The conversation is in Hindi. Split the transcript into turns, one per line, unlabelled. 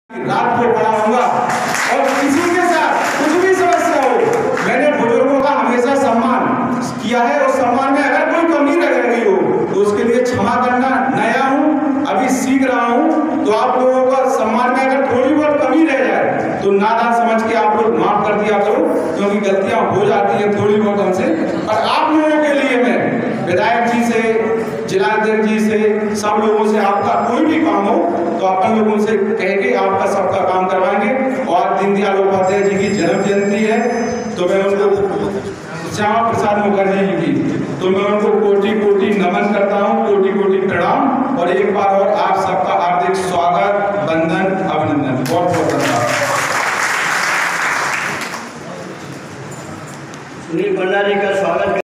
रात को पढ़ाऊंगा और किसी के साथ कुछ भी समस्या हो, मैंने बुजुर्गों का हमेशा सम्मान किया है। उस सम्मान में अगर कोई कमी रह गई हो तो उसके लिए क्षमा करना। नया हूँ, अभी सीख रहा हूँ, तो आप लोगों का सम्मान में अगर थोड़ी बहुत कमी रह जाए तो नादान समझ के आप लोग माफ कर दिया करो, क्योंकि गलतियां हो जाती हैं थोड़ी बहुत हमसे। और आप लोगों के लिए मैं विधायक जी से, जिलाध्यक्ष जी से, सब लोगों से आपका कोई भी काम हो तो अपन लोगों से कह के आपका सबका काम करवाएंगे। और दीनदयाल उपाध्याय जी की जन्म जयंती है तो मैं उनको, श्यामा प्रसाद मुखर्जी जी की, तो मैं उनको कोटि